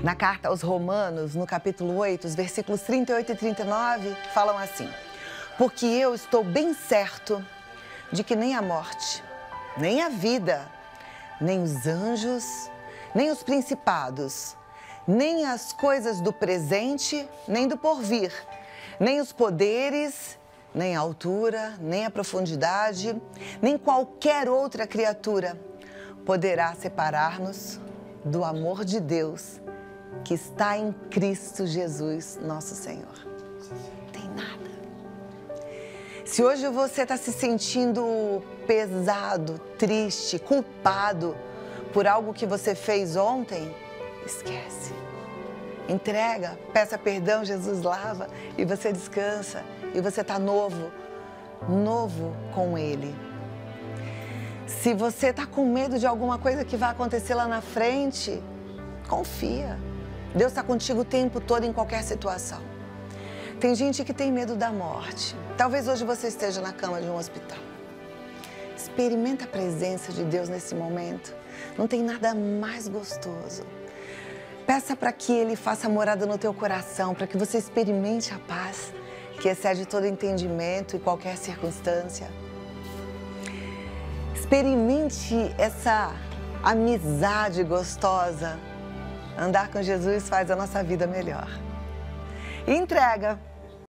Na carta aos Romanos, no capítulo 8, os versículos 38 e 39, falam assim: porque eu estou bem certo de que nem a morte, nem a vida, nem os anjos, nem os principados, nem as coisas do presente, nem do porvir, nem os poderes, nem a altura, nem a profundidade, nem qualquer outra criatura poderá separar-nos do amor de Deus que está em Cristo Jesus, nosso Senhor. Não tem nada. Se hoje você está se sentindo pesado, triste, culpado por algo que você fez ontem, esquece. Entrega, peça perdão, Jesus lava e você descansa. E você está novo com Ele. Se você está com medo de alguma coisa que vai acontecer lá na frente, confia. Deus está contigo o tempo todo em qualquer situação. Tem gente que tem medo da morte. Talvez hoje você esteja na cama de um hospital. Experimenta a presença de Deus nesse momento. Não tem nada mais gostoso. Peça para que Ele faça morada no teu coração, para que você experimente a paz que excede todo entendimento e qualquer circunstância. Experimente essa amizade gostosa. Andar com Jesus faz a nossa vida melhor. E entrega.